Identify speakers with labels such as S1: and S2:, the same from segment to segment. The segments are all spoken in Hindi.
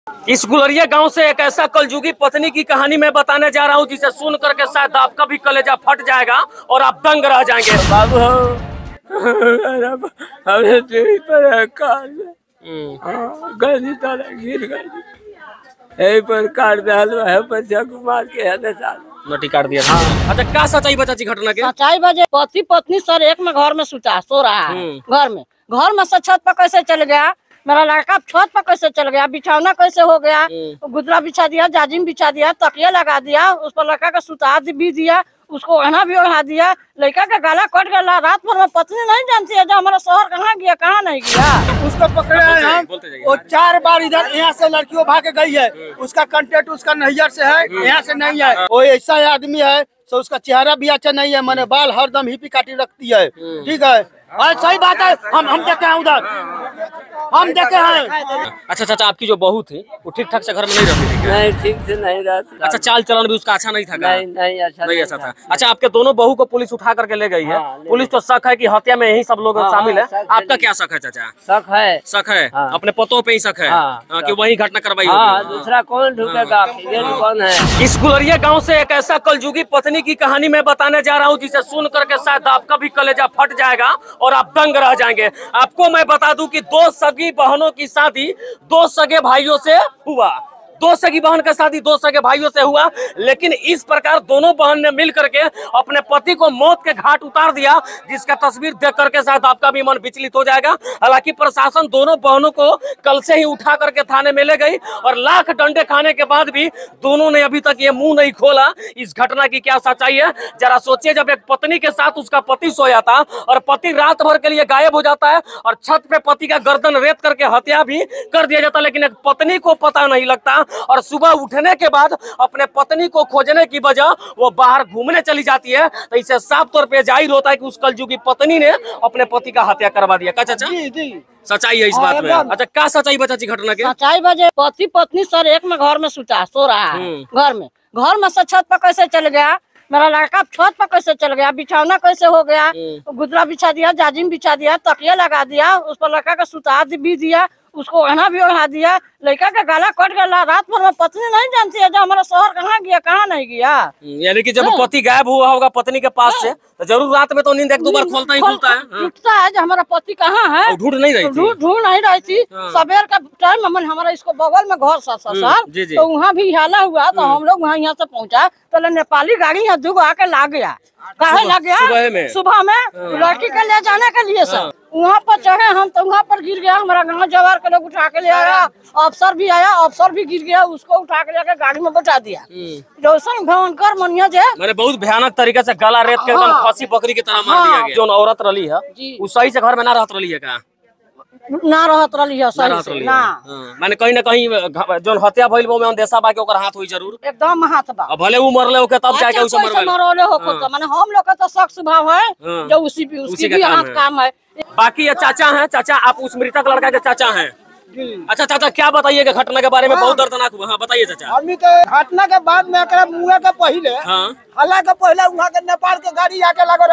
S1: इस गुलरिया गांव से एक ऐसा कलजुगी पत्नी की कहानी मैं बताने जा रहा हूं जिसे सुन करके शायद आपका भी कलेजा फट जाएगा और आप दंग रह जाएंगे।
S2: बाबू हमने टीवी पर गली तरह गिर गई यही पर काट दिया बच्चा को मार के
S1: नोटी काट दिया। अच्छा क्या सच्चाई बचा जी घटना के?
S3: सच्चाई बजे पति पत्नी सर एक में घर में सो रहा है। घर में से छत पर कैसे चल गया, मेरा लड़का छत पर कैसे चल गया, बिछौना कैसे हो गया, गुदरा बिछा दिया, जाजिम बिछा दिया, तकिया लगा दिया, उस पर लड़का का सुता भी दिया, उसको ओढ़ना भी ओढ़ा दिया, लड़का का गला कट गया। रात भर में पत्नी नहीं जानती है जो हमारा शोहर कहाँ गया कहाँ नहीं गया।
S4: उसको पकड़े हैं हम, वो 4 बार इधर यहाँ से लड़कियों भाग गई है। उसका कंटेक्ट उसका नैयर से है, यहाँ से नहीं है। वो ऐसा आदमी है तो उसका चेहरा भी अच्छा नहीं है, मैंने बाल हरदम हिपी काटी रखती है। ठीक है, सही बात है। हम देखे हैं उधर, हम देखे हैं।
S1: अच्छा चाचा, आपकी जो बहू थी वो ठीक ठाक से घर में नहीं रहती थी?
S2: नहीं, ठीक से नहीं रहती।
S1: अच्छा, चाल चलन भी उसका अच्छा नहीं था?
S2: नहीं अच्छा
S1: था। अच्छा, आपके दोनों बहू को पुलिस उठा करके ले गई है। पुलिस तो शक है कि हत्या में यही सब लोग शामिल है। आपका क्या शक है चाचा? शक है अपने पतों पे ही शक है कि वही घटना करवाई होगी।
S2: दूसरा कौन ढूंढेगा, कौन है?
S1: इस गुलरिया गांव से एक ऐसा कलजुगी पत्नी की कहानी मैं बताने जा रहा हूं जिसे सुन करके शायद आपका भी कलेजा फट जाएगा और आप दंग रह जाएंगे। आपको मैं बता दूं कि 2 सगी बहनों की शादी 2 सगे भाइयों से हुआ। 2 सगी बहन का शादी 2 सगे भाइयों से हुआ, लेकिन इस प्रकार दोनों बहन ने मिल करके अपने पति को मौत के घाट उतार दिया, जिसका तस्वीर देख करके शायद आपका भी मन विचलित हो जाएगा। हालांकि प्रशासन दोनों बहनों को कल से ही उठा करके थाने में ले गई और लाख डंडे खाने के बाद भी दोनों ने अभी तक ये मुंह नहीं खोला। इस घटना की क्या सच्चाई है जरा सोचिए। जब एक पत्नी के साथ उसका पति सोया था और पति रात भर के लिए गायब हो जाता है और छत पे पति का गर्दन रेत करके हत्या भी कर दिया जाता है, लेकिन एक पत्नी को पता नहीं लगता और सुबह उठने के बाद अपने पत्नी को खोजने की वजह वो बाहर घूमने चली जाती है। तो इसे साफ तौर पे जाहिर होता है कि उस कलजुगी पत्नी ने अपने पति का हत्या करवा दिया। क्या चाचा सच्चाई है इस बात में? अच्छा, क्या सच्चाई बचा जी घटना के?
S3: सच्चाई बजे पति पत्नी सर एक में घर में सो रहा है। घर में से छत पर कैसे चल गया, मेरा लड़का छत पर कैसे चल गया, बिछौना कैसे हो गया, गुदरा बिछा दिया, जाजिम बिछा दिया, तकिया लगा दिया, उस पर लड़का का सुता भी दिया, उसको ओढ़ना भी ओढ़ा दिया, लड़का का गला कट गया। रात भर में पत्नी नहीं जानती है जो हमारा शोहर कहाँ गया कहाँ नहीं गया।
S1: यानी कि जब पति गायब हुआ होगा पत्नी के पास से तो जरूर रात में तो नींद 1-2 बार खोलता है
S3: टूटता है जो हमारा पति कहाँ है।
S1: ढूंढ नहीं रही थी।
S3: सवेर का टाइम हमारा इसको बगल में घर ससुराल तो वहाँ भी हाला हुआ तो हम लोग वहाँ यहाँ से पहुँचा तो नेपाली गाड़ी यहाँ 2 आके लाग गया। काहे लग गया? सुबह में लड़की के ले जाने के लिए सर वहाँ पर चढ़े हम तो वहाँ पर गिर गया। हमारा गाँव जवार के लोग उठा के ले आया, अफसर भी आया, अफसर भी गिर गया, उसको उठा के लेकर गाड़ी में बैठा दिया। जैसन भयंकर मनिया जे मैंने
S1: बहुत भयानक तरीके से गला रेत के एकदम खसी बकरी की तरह मार दिया गया। जो औरत रही है वो सही से घर में ना रहत रही है का?
S3: ना रहत रही है सही ना।
S1: माने कहीं ना कहीं जो हत्या भइल वो में अंदेशा बा के ओकर हाथ हुई जरूर,
S3: एकदम हाथ बा।
S1: भले वो मरले ओके तब जाके उसे
S3: मरले हो तो माने हम लोग का तो शक स्वभाव है जो उसी भी हाथ काम है।
S1: बाकी ये चाचा हैं। चाचा, आप उस मृतक लड़का के चाचा हैं? अच्छा चाचा, क्या बताइएगा घटना के बारे में? बहुत दर्दनाक हुआ। बताइए चाचा।
S4: आदमी के घटना के बाद में मुँह के पहले हल्ला के पहले वहाँ के नेपाल के गाड़ी आके लगा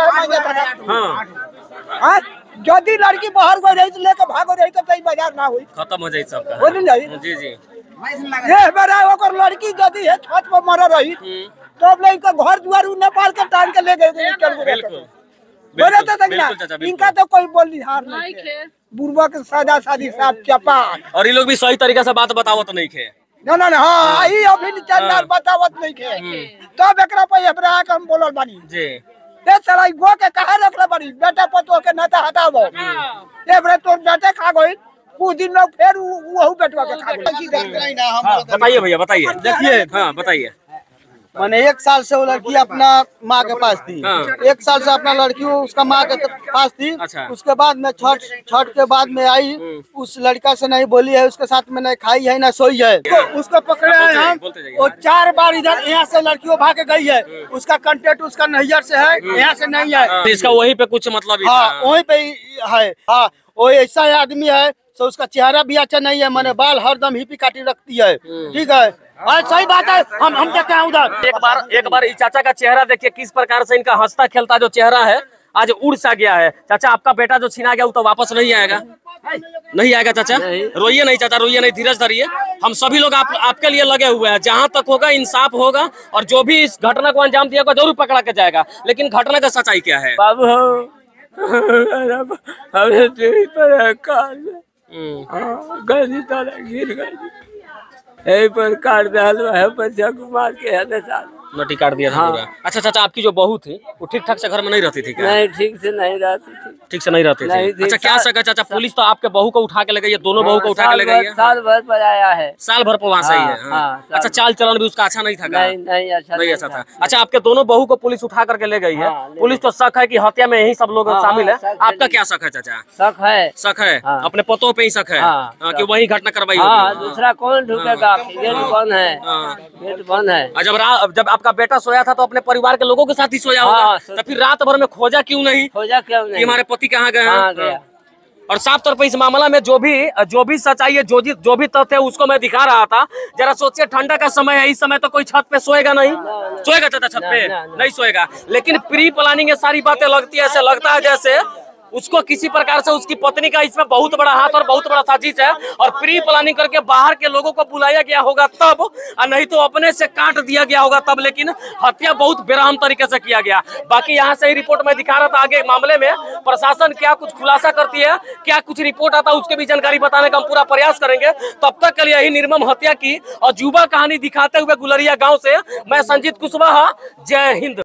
S4: रहे। यदि लड़की बाहर गई रही तो लेके भागो रही तो कहीं बाजार ना हुई,
S1: खत्म हो जाए सबका। जी
S4: ये बेरा ओकर लड़की यदि है छत पर मर रही तो लड़का घर दुआर नेपाल के टांग के ले गए। इनका तो कोई बोली हार नहीं है। बुढ़वा के सादा शादी साहब चपा
S1: और ये लोग भी सही तरीके से बात बतावत नहीं खे।
S4: ना हाँ ई अभी चंदार बतावत नहीं खे। तब एकरा पे एबरा के हम बोलल बानी जी ते चला गो के कहा रखले बानी बेटा पतो के नाता हटावो। एबरा तो बेटा खा गई कुछ दिन में फिर वो बेटवा के खा गई।
S1: बताइए भैया, बताइए।
S4: देखिए
S1: हाँ बताइए।
S4: मैंने 1 साल से वो लड़की अपना माँ के पास थी। 1 साल से अपना लड़की उसका माँ के पास थी।
S1: अच्छा।
S4: उसके बाद में छठ के बाद में आई, उस लड़का से नहीं बोली है, उसके साथ में नहीं खाई है ना सोई है। उसको पकड़े हैं हम, वो 4 बार इधर यहाँ से लड़कियों भाग गई है। उसका कंटेक्ट उसका नैयर से है, यहाँ से नहीं है।
S1: इसका वही पे कुछ मतलब?
S4: हाँ वही पे है। हाँ वो ऐसा आदमी है तो उसका चेहरा भी अच्छा नहीं है, मैंने बाल हरदम हिपी काटी रखती है। ठीक है, सही बात है। हम देखे हैं उधर।
S1: एक बार इस चाचा का चेहरा देखिए किस प्रकार से इनका हंसता खेलता जो चेहरा है आज उड़ सा गया है। चाचा आपका बेटा जो छीना गया वो तो वापस नहीं आएगा, नहीं आएगा चाचा। रोइए नहीं चाचा, रोइए नहीं, धीरज धरिए। हम सभी लोग आपके लिए लगे हुए हैं। जहां तक होगा इंसाफ होगा और जो भी इस घटना को अंजाम दिया होगा जरूर पकड़ा के जाएगा। लेकिन घटना का सच्चाई क्या है?
S2: बाबू हमने टीवी पर गली तरह गिर गई, यही पर काट है, बच्चा को मार के
S1: नोटी काट दिया था पूरा। अच्छा चाचा आपकी जो बहू थी वो ठीक ठाक से घर में नहीं रहती थी क्या?
S2: नहीं, ठीक से नहीं रहती थी।
S1: ठीक से नहीं रहती थी। अच्छा क्या सका चाचा, पुलिस तो आपके बहू को उठा के ले गई है, दोनों बहू को उठा के ले गई है।
S2: साल भर पर आया है,
S1: साल भर पर वहाँ सही है। अच्छा चाल चलन भी उसका अच्छा नहीं था?
S2: नहीं अच्छा
S1: था। अच्छा आपके दोनों बहू को पुलिस उठा करके ले गई है। पुलिस तो शक है कि हत्या में यही सब लोग शामिल है। आपका क्या शक है चाचा? शक है अपने पतों पे ही शक है कि वही घटना करवाई होगी।
S2: दूसरा कौन ढुकेगा? गेट बंद है, गेट बंद है।
S1: जब आपका बेटा सोया था तो अपने परिवार के लोगों के साथ ही सोया होगा, तो फिर रात भर में खोजा क्यों नहीं कि हमारे पति कहाँ गए हैं? और साफ तौर पर इस मामला में जो भी सच्चाई है, जो भी तथ्य है उसको मैं दिखा रहा था। जरा सोचिए ठंडा का समय है, इस समय तो कोई छत पे सोएगा नहीं, सोएगा चाचा छत पे? नहीं सोएगा। लेकिन प्री प्लानिंग ये सारी बातें लगती है, ऐसे लगता है जैसे उसको किसी प्रकार से उसकी पत्नी का इसमें बहुत बड़ा हाथ और बहुत बड़ा साजिश है, और प्री प्लानिंग करके बाहर के लोगों को बुलाया गया होगा तब, और नहीं तो अपने से काट दिया गया होगा तब। लेकिन हत्या बहुत बेरहम तरीके से किया गया। बाकी यहाँ से ही रिपोर्ट में दिखा रहा था, आगे मामले में प्रशासन क्या कुछ खुलासा करती है, क्या कुछ रिपोर्ट आता है, उसके भी जानकारी बताने का हम पूरा प्रयास करेंगे। तब तक के लिए यही निर्मम हत्या की और जुबा कहानी दिखाते हुए गुलरिया गाँव से मैं संजीत कुशवाहा, जय हिंद।